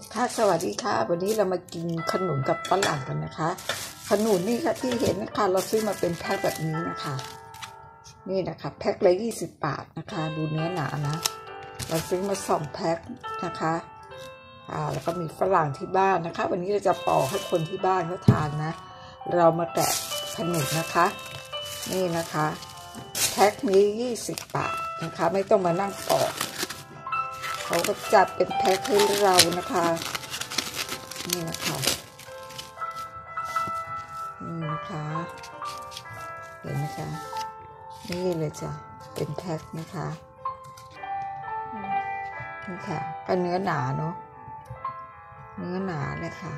ค่ะสวัสดีค่ะวันนี้เรามากินขนุนกับฝรั่งกันนะคะขนุนนี่ค่ะที่เห็นนะคะเราซื้อมาเป็นแพ็คแบบนี้นะคะนี่นะคะแพ็คละ20 บาทนะคะดูเนื้อหนานะเราซื้อมา2 แพ็คนะคะแล้วก็มีฝรั่งที่บ้านนะคะวันนี้เราจะปอกให้คนที่บ้านเขาทานนะเรามาแกะขนุนนะคะนี่นะคะแพ็คนี้20 บาทนะคะไม่ต้องมานั่งปอกเขาก็จัดเป็นแพ็คให้เรานะคะนี่นะคะเห็นไหมคะนี่เลยจ้ะเป็นแพ็คนะคะนี่ค่ะก็เนื้อหนาเนาะเนื้อหนาเลยค่ะ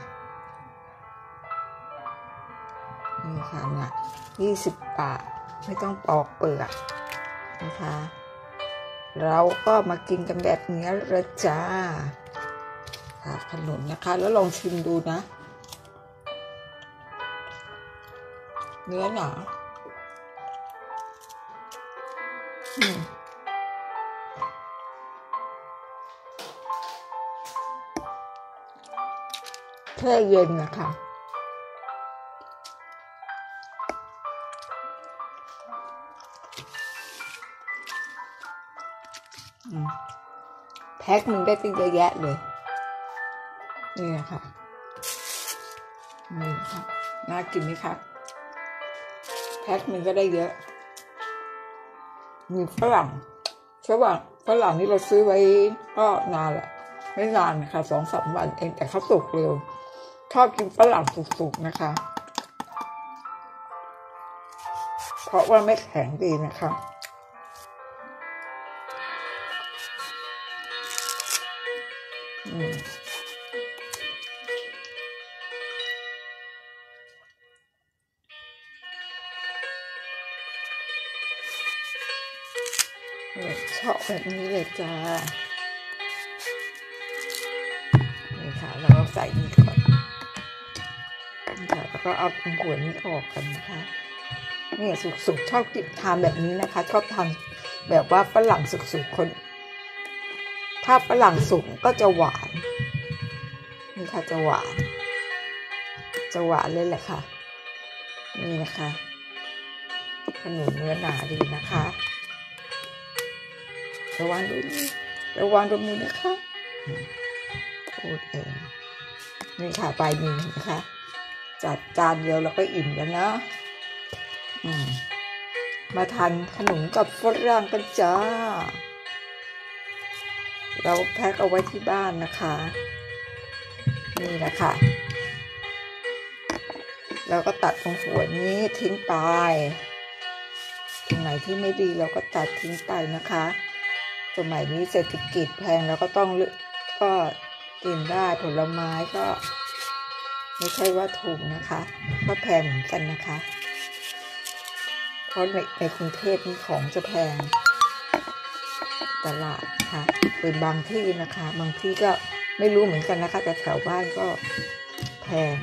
นี่ค่ะเนี่ย20 บาทไม่ต้องปอกเปลือกนะคะเราก็มากินกันแบบนี้ละจ้าขนุนนะคะแล้วลองชิมดูนะเนื้อหนาแค่เย็นนะคะแพ็คหนึ่งได้ตั้งเยอะแยะเลยนี่นะคะนี่ค่ะน่ากินไหมคะแพ็คหนึ่งก็ได้เยอะมีฝรั่งใช่ป่ะฝรั่งนี่เราซื้อไว้ก็นานแหละไม่นานนะคะ2-3 วันเองแต่เขาสุกเร็วชอบกินฝรั่งสุกๆนะคะเพราะว่าไม่แข็งดีนะคะชอบแบบนี้เลยจ้านี่ค่ะเราใส่นี่ก่อนนี่ค่ะแล้วก็เอาหัวนี้ออกกันนะคะนี่สุกๆชอบกินทานแบบนี้นะคะชอบทานแบบว่าฝรั่งสุกๆคนถ้าฝรั่งสุกก็จะหวานนี่ค่ะจะหวานเลยแหละค่ะนี่นะคะขนุนเนื้อหนาดีนะคะระวังดูมือนะคะพูดเองนี่ค่ะปลายมือนะคะจัดจานเดียวแล้วก็อิ่มแล้วนะมาทานขนมกับฝรั่งกันจ้าเราแพ็คเอาไว้ที่บ้านนะคะนี่นะคะเราก็ตัดตรงหัวนี้ทิ้งไปตรงไหนที่ไม่ดีเราก็ตัดทิ้งไปนะคะสมัยนี้เศรษฐกิจแพงเราก็ต้องก็กินได้ผลไม้ก็ไม่ใช่ว่าถูกนะคะก็แพงเหมือนกันนะคะเพราะในกรุงเทพนี่ของจะแพงตลาดค่ะเป็นบางที่นะคะบางที่ก็ไม่รู้เหมือนกันนะคะแต่แถวบ้านก็แพง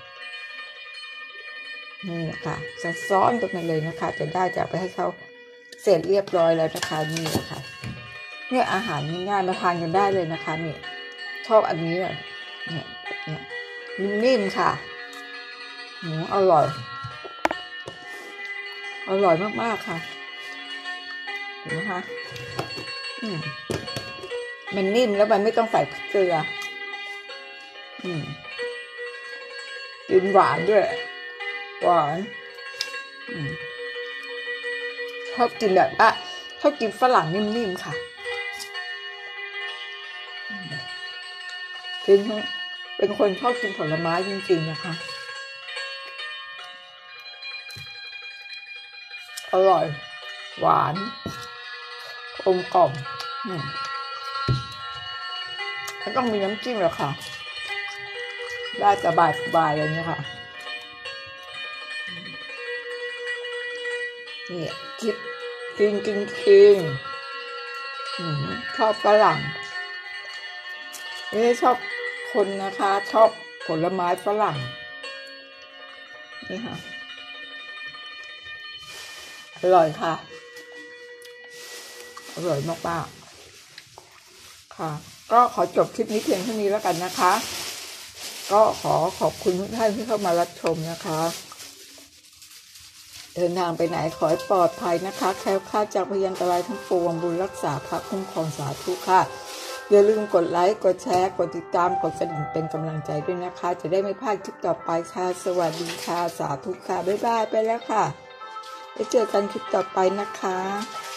นี่ค่ะจะซ้อนตรงนี้เลยนะคะจะได้จะไปให้เขาเสร็จเรียบร้อยแล้วนะคะนี่ค่ะเนี่ยอาหารง่ายๆมาทานกันได้เลยนะคะนี่ชอบอันนี้เลยเนี่ยนิ่มๆค่ะอร่อยมากๆค่ะเห็นไหมคะมันนิ่มแล้วมันไม่ต้องใส่เกลือกินหวานด้วยหวานชอบกินแบบชอบกินฝรั่งนิ่มๆค่ะเป็นคนชอบกินผลไม้จริงๆนะคะอร่อยหวานกลมกล่อมไม่ต้องมีน้ำจิ้มหรอกค่ะได้สบายเลยเนี่ยค่ะนี่กินชอบฝรั่งไม่ได้ชอบคนนะคะชอบผลไม้ฝรั่งนี่ค่ะอร่อยค่ะอร่อยมากๆค่ะก็ขอจบคลิปนี้เพียงเท่านี้แล้วกันนะคะ ก็ขอบคุณทุกท่านที่เข้ามารับชมนะคะเดินทางไปไหนขอให้ปลอดภัยนะคะแคล้วคลาดจากพยันตรายทั้งปวงบุญรักษาพระคุ้มครองสาธุค่ะอย่าลืมกดไลค์กดแชร์กดติดตามกดกระดิ่งเป็นกำลังใจด้วยนะคะจะได้ไม่พลาดคลิปต่อไปค่ะสวัสดีค่ะสาธุค่ะบ๊ายบายไปแล้วค่ะไปเจอกันคลิปต่อไปนะคะ